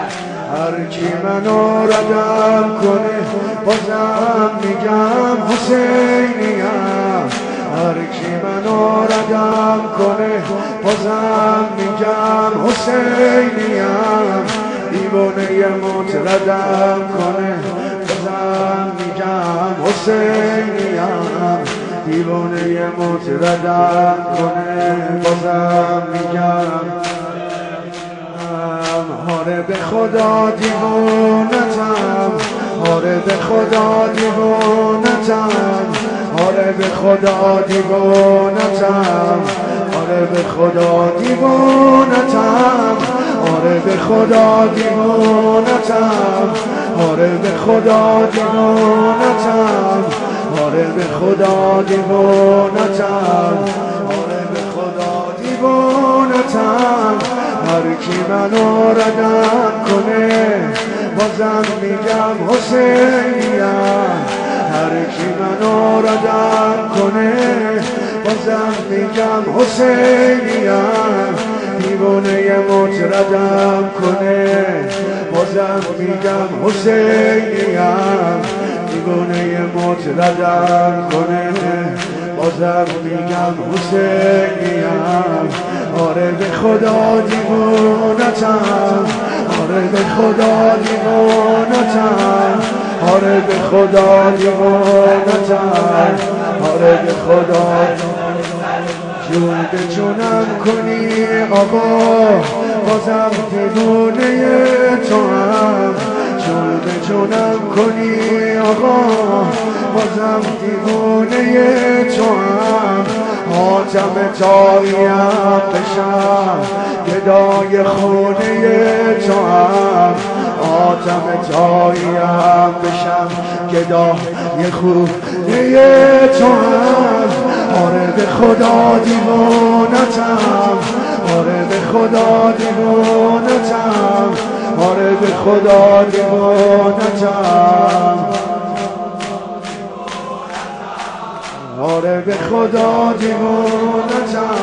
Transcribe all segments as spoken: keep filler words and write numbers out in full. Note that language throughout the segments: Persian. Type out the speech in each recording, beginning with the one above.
هر کی منو ردم کنه بازم میگم حسینیم. هر کی منو ردم کنه بازم میگم حسینیم. دیوانه موت ردم کنه بازم میگم حسینیم. دیوانه موت ردم کنه بازم میگم. آره به خدا دیوانتم، آره به خدا دیوانتم، آره به خدا دیوانتم، آره به خدا دیوانتم، آره به خدا دیوانتم، آره به خدا دیوانتم، آره به خدا دیوانتم، آره به خدا دیوانتم. هر کی منو ردم کنه بازم میگم حسینیم. هر کی منو ردم کنه بازم میگم حسینیم. دیوانه موت ردم کنه بازم میگم حسینیم. دیوانه موت ردم کنه بازم میگم حسینیم. آره به خدا دیوانتم، آره به خدا دیوانتم، آره به خدا دیوانتم، آره به خدا. جون به جونم کنی آقا بازم دیوانه تو هم. جون به جونم کنی آقا بازم دیوانه تو هم. حاتم تاییم بشم گدای خونه تو هم. حاتم تاییم بشم گدای خونه تو هم. آره به خدا دیوانتم، آره به خدا دیوانتم، آره به خدا دیوانتم، آره به خدا دیوانتم،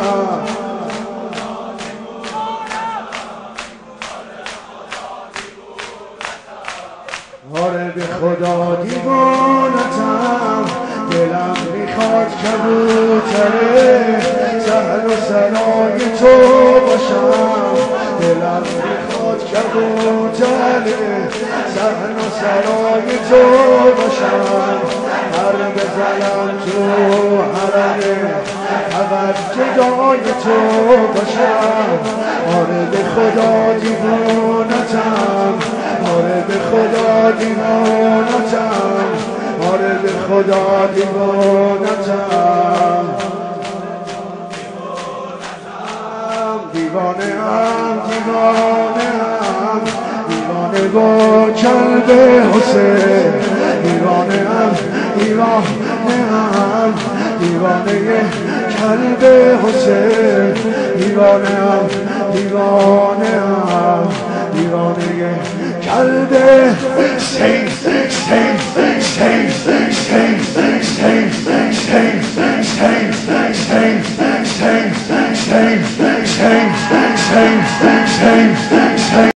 آره به خدا دیوانتم. دلم میخواد کبوتره سهل و سرای تو باشم. دلم میخواد کبوتره سهل و سرای تو باشم. هر بزنم تو حرمه عوض جدای تو باشم. آره به خدا دیوانتم، آره به خدا دیوانتم، آره به خدا دیوانتم. دیوانه هم دیوانه هم دیوانه با کلب حسین. دیوانه هم دیوانه هم دیوانه کلب حسین. دیوانه هم دیوانه هم دیوانه کلب حسین.